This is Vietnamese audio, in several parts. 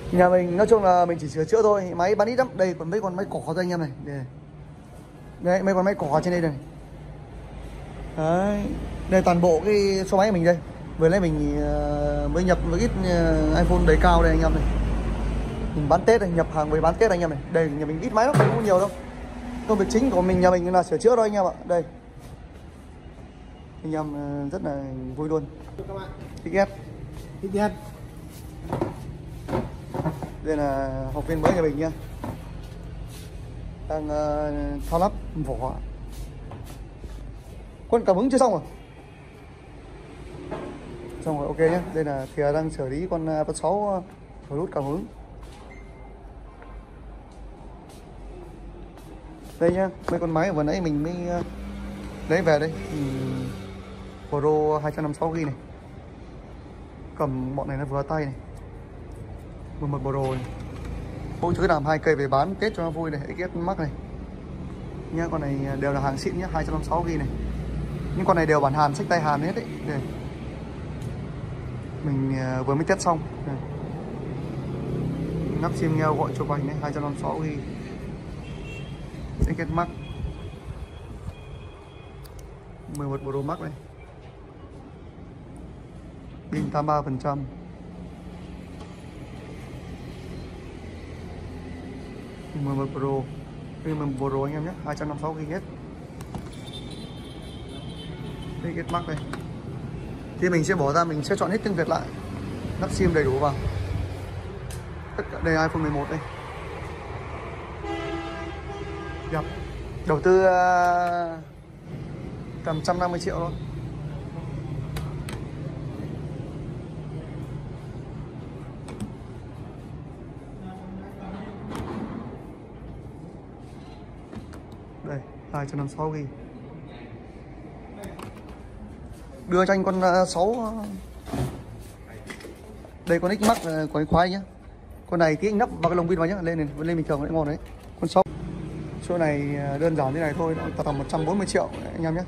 Nhà mình nói chung là mình chỉ sửa chữa thôi, máy bán ít lắm. Đây còn mấy con máy cỏ thôi anh em này. Đây mấy con máy cỏ trên đây này. Đấy, đây toàn bộ cái số máy của mình đây. Vừa nãy mình mới nhập một ít iPhone đầy cao đây anh em này. Mình bán Tết này, nhập hàng về bán Tết anh em này. Đây nhà mình ít máy lắm, không nhiều đâu. Công việc chính của mình nhà mình là sửa chữa thôi anh em ạ. Đây anh em rất là vui luôn. XS. Đây là học viên mới nhà mình nha. Đang thao lắp vỏ. Con cảm ứng chưa xong rồi. Xong rồi, ok nhé. Đây là thìa đang xử lý con iPad 6 nút cảm ứng. Đây nhá, mấy con máy vừa nãy mình mới lấy về đây. Pro 256GB này. Cầm bọn này nó vừa tay này. 11 Pro này. Mỗi thứ làm 2 cây về bán Tết cho nó vui này. XS Max này nha, con này đều là hàng xịn nhá, 256GB này. Những con này đều bản Hàn, xách tay Hàn hết đấy. Đây. Mình vừa mới test xong. Đây. Nắp sim ngheo gọi cho bành đấy, 256GB. XS Max 11 Pro Max này. Pin 83%. Pin 11 Pro. Pin 11 Pro anh em nhé, 256GB hết. XS Max này. Thì mình sẽ bỏ ra, mình sẽ chọn hết tiếng Việt lại. Lắp sim đầy đủ vào. Tất cả đây iPhone 11 đây. Đẹp. Đầu tư tầm 150 triệu thôi. Đây, 256GB. Đưa cho anh con 6. Đây con X Max của anh khoái nhá. Con này tí anh nắp vào cái lồng pin vào nhá, lên bình thường lại ngon đấy. Con 6. Chỗ này đơn giản thế này thôi, tầm 140 triệu anh em nhé.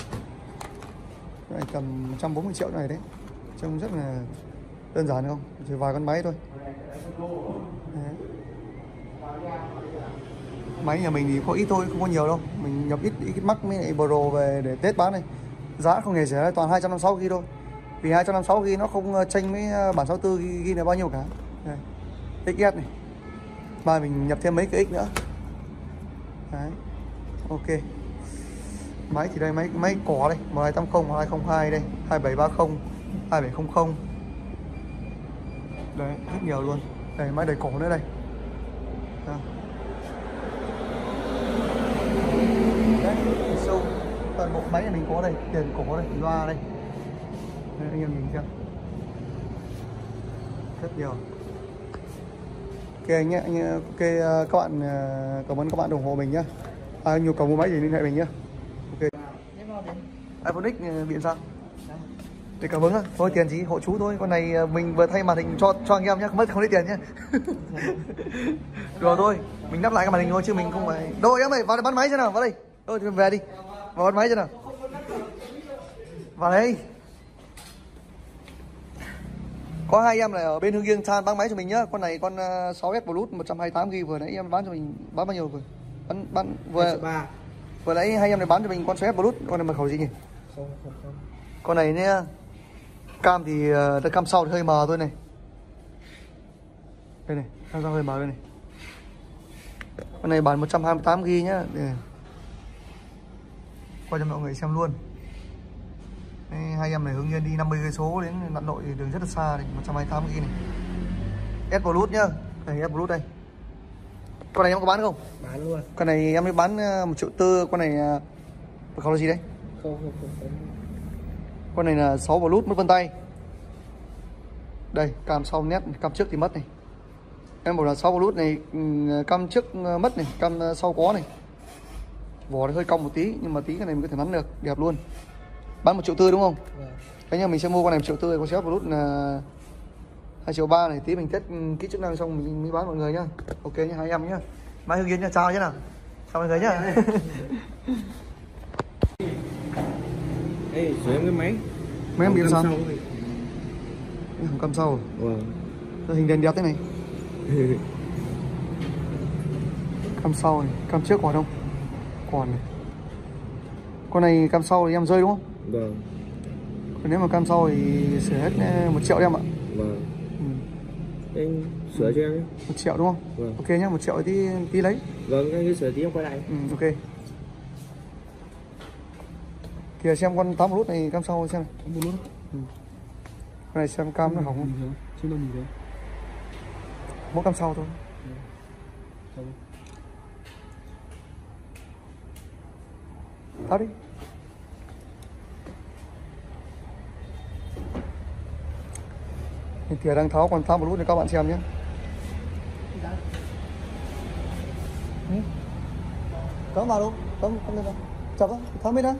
Này, tầm 140 triệu này đấy. Trông rất là đơn giản không? Chỉ vài con máy thôi. Đấy. Máy nhà mình thì có ít thôi, không có nhiều đâu. Mình nhập ít Max với lại Pro về để Test bán này. Giá không hề rẻ, toàn 256GB thôi. Vì 256GB nó không chênh với bản 64GB là bao nhiêu cả. Đây. XS này. Và mình nhập thêm mấy cái X nữa. Đấy. Ok. Máy thì đây, máy cỏ đây, 1280, 1202 đây, 2730, 2700. Đấy, rất nhiều luôn. Đây, máy đầy cổ nữa đây. Đó. Đấy, sâu. Toàn bộ máy này mình có đây, tiền cổ đây, loa đây. Đây, anh em nhìn xem. Rất nhiều. Ok anh nhé, ok các bạn, cảm ơn các bạn ủng hộ mình nhé. Nhu cầu mua máy gì liên hệ mình nhé. Ok. iPhone X bị sao? Để cảm ứng á, thôi tiền gì hộ chú thôi. Con này mình vừa thay màn hình cho anh em nhé, mất không lấy tiền nhé. Rồi thôi, mình lắp lại cái màn hình thôi chứ mình không phải. Đâu em ơi, vào đây bán máy xem nào, vào đây. Thôi thì về đi, vào bán máy xem nào. Vào đây. Có hai em này ở bên Hưng Yên san bán máy cho mình nhá. Con này con 6S Plus 128GB vừa nãy em bán cho mình, bán bao nhiêu rồi? Bán vừa nãy hai em này bán cho mình con 6S Plus, con này mật khẩu gì nhỉ? Không. Con này nhá. Cam thì cam sau thì hơi mờ thôi này. Đây này, cam sau hơi mờ đây này. Con này bán 128GB nhá. Đây. Qua cho mọi người xem luôn. Đây, hai em này hướng Yên đi 50 cây số đến Lạn Nội thì đường rất là xa này, 128GB này. S Plus nhá. Đây S Plus đây. Con này em có bán không? Bán luôn. Con này em mới bán 1,4 triệu. Con này mật khẩu là gì đấy? Không. Con này là 6 Plus mất vân tay. Đây, cam sau nét, cam trước thì mất này. Em bảo là 6 Plus này, cam trước mất này, cam sau có này. Vỏ nó hơi cong một tí nhưng mà tí cái này mình có thể nắn được, đẹp luôn. Bán 1,4 triệu đúng không? Vâng. Thế nhưng mình sẽ mua con này 1,4 triệu, con xếp Plus là 2,3 triệu này, tí mình test kỹ chức năng xong mình mới bán mọi người nhá. Ok nhá, hai em nhá. Mai Hưng Yên nhá, chào nhá nào. Chào mọi người nhá. Ê, số em cái máy. Mấy em bị sao? Hỏng cam sau. Vâng. Hình đèn đẹp thế này. Cam sau này, cam trước còn không? Còn này. Con này cam sau thì em rơi đúng không? Vâng. Còn nếu mà cam sau thì sửa hết 1 triệu đấy em ạ. Vâng. Ừ. Anh sửa cho em nhé. 1 triệu đúng không? Vâng. Ok nhá, 1 triệu tí lấy. Vâng, anh cứ sửa tí em quay lại. Ừ, ok. Kìa xem con 8 lút này cam sau xem. 8 lút. Ừ. Con này xem cam nó hỏng không? Chứ đâu gì đấy. Mỗi cam sau thôi. Tháo đi. Thì đang tháo con 8 lút để các bạn xem nhé. Cắm vào đâu? Cắm lên đâu? Chọc á, tháo mấy đó.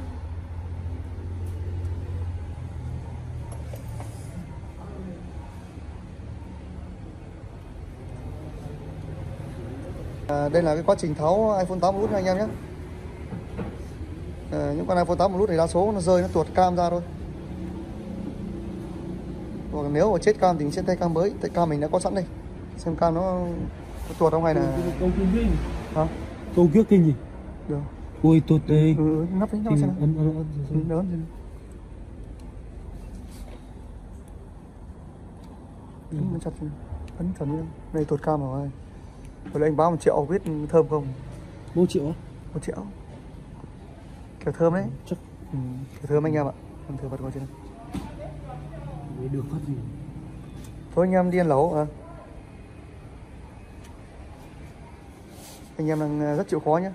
Đây là cái quá trình tháo iPhone 8 Plus anh em nhé. Những con iPhone 8 Plus này đa số nó rơi, nó tuột cam ra thôi. Hoặc nếu mà chết cam thì mình sẽ thay cam mới. Tại cam mình đã có sẵn đây. Xem cam nó tuột không hay là Câu kia gì? hả? Câu kia kinh gì? Được. Ui tuột đây. Nắp đấy, nắp xem nào. Ấn. Ấn chặt. Ấn thật như đây tuột cam rồi. Rồi anh báo 1 triệu biết thơm không? 1 triệu á? 1 triệu. Kiểu thơm đấy. Chắc. Kiểu thơm anh em ạ. Em thử bật qua trên này. Được phát gì? Thôi anh em đi ăn lẩu à? Anh em đang rất chịu khó nhé.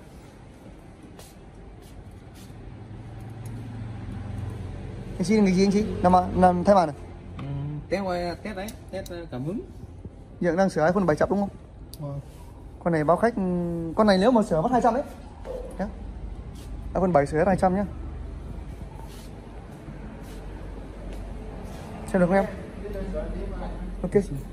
Anh xin cái gì anh chị? Làm thay màn à? Test quay, test đấy, test cảm hứng. Hiện đang sửa iPhone 7 chập đúng không? Vâng. Con này báo khách, con này nếu mà sửa mất 200 đấy nhé. iPhone 7 sửa hết 200 nhé. Xem được không em? Ok.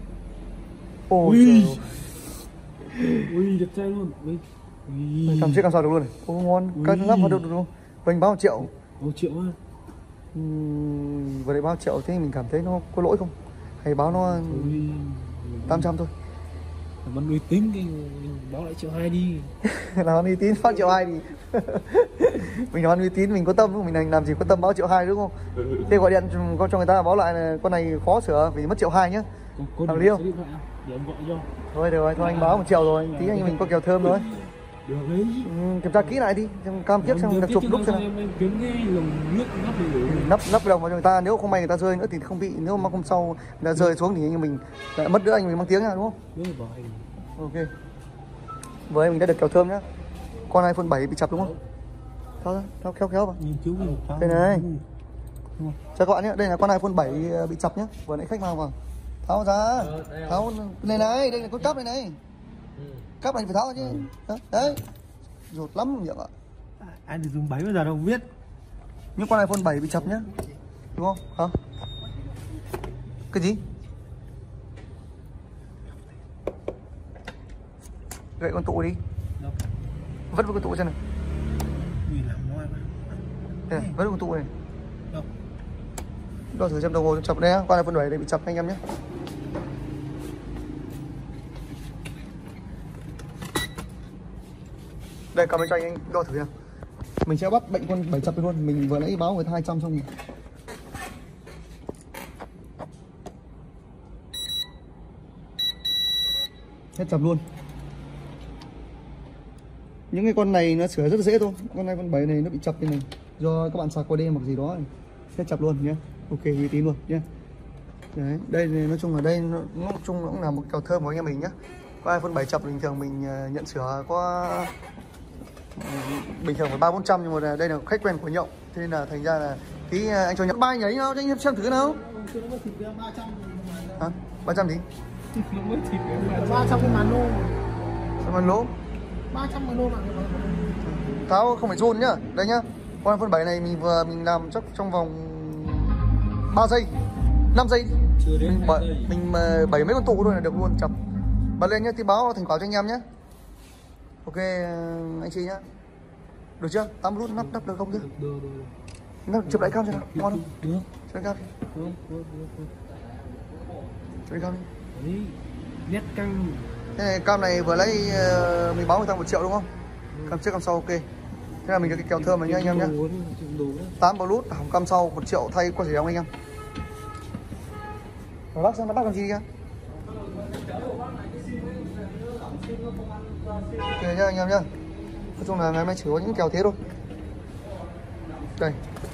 Ui. Ui đẹp trai luôn. Ui. Cầm chiếc cầm sao được luôn này. Ô ngon, cân lắm vào được luôn. Anh báo 1 triệu. 1 triệu á? Vừa đấy báo 1 triệu thế mình cảm thấy nó có lỗi không? Hay báo nó 800 thôi. Vẫn uy tín thì báo lại 1,2 triệu đi. Làm uy tín báo 1,2 triệu đi. Mình nói uy tín mình có tâm, mình làm gì có tâm báo 1,2 triệu đúng không? Thế gọi điện cho người ta báo lại là con này khó sửa vì mất 1,2 triệu nhá. Làm liêu. Để em gọi cho. Thôi được rồi, thôi anh báo 1 triệu rồi, tí anh mình có kèo thơm rồi. Được đấy. Kiểm tra kỹ lại đi, cam tiếp xem được chụp lúc xem. Em kiếm cái lồng nước nắp đi. Nắp đồng vào cho người ta, nếu không may người ta rơi nữa thì không bị, nếu mà hôm sau người ta rơi xuống thì mình lại mất nữa anh mình mang tiếng nha đúng không? Đúng rồi, bảo hành. Ok. Với mình đã được kèo thơm nhá. Con iPhone 7 bị chập đúng không? Tháo khéo vào. Nhìn thiếu gì? Đây này. Chào các bạn nhé, đây là con iPhone 7 bị chập nhá. Vừa nãy khách mang vào. Tháo ra. Tháo này này, đây là con cáp này này. Cáp này phải tháo ra chứ. Đấy. Rột lắm miệng ạ. Anh thì dùng 7 bây giờ đâu không biết. Những con iPhone 7 bị chập nhá. Đúng không? Hả? Cái gì? Gậy con tụ đi. Đâu? Vứt với con tụ xem này. Nhìn làm nó Đây này, vứt với con tụ này. đâu? Đo thử xem đồng hồ chập đây á, con iPhone 7 này bị chập anh em nhé. Đây cầm lên cho anh đo thử nha. Mình sẽ bắt bệnh con 7 chập luôn, mình vừa nãy báo người ta 200 xong rồi. Hết chập luôn. Những cái con này nó sửa rất là dễ thôi. Con iPhone 7 này nó bị chập như này do các bạn sạc qua đêm hoặc gì đó này. Hết chập luôn nhé. Ok, uy tín luôn nhé. Đấy, đây nói chung là đây nó chung cũng là một kèo thơm của anh em mình nhé. Có iPhone 7 chập bình thường mình nhận sửa có bình thường phải 300-400 nhưng mà đây là khách quen của Nhậu, thế nên là thành ra là tí anh cho Nhậu bay nhảy nào cho anh em xem thử nào. Hả? 300 gì? 300 cái màn lô. Sao mà lỗ? 300 cái lô mà. Tháo không phải run nhá. Đây nhá. Con iPhone 7 này mình làm chắc trong vòng 3 giây, 5 giây. Chưa đến mình 7 mấy con tụ thôi là được luôn chập. Bật lên nhá, tí báo thành quả cho anh em nhé. Ok anh chị nhá. Được chưa? 8 nút nắp được không chứ? Được. Nó chụp lại cam cho nào, ngon không? Được. Chụp lại cam đi. Được. Chụp lại cam đi. Đấy. Nét căng. Thế này cam này vừa lấy mình báo người ta 1 triệu đúng không? Cam trước cam sau ok. Thế là mình có cái kèo thơm này nhá anh em nhé. 8 Bluetooth hỏng cam sau 1 triệu thay qua gì không anh em? Rồi bác xem nó bác làm gì kìa? Ok nhá anh em nhá. Nói chung là ngày hôm nay chỉ có những kèo thế thôi. Đây.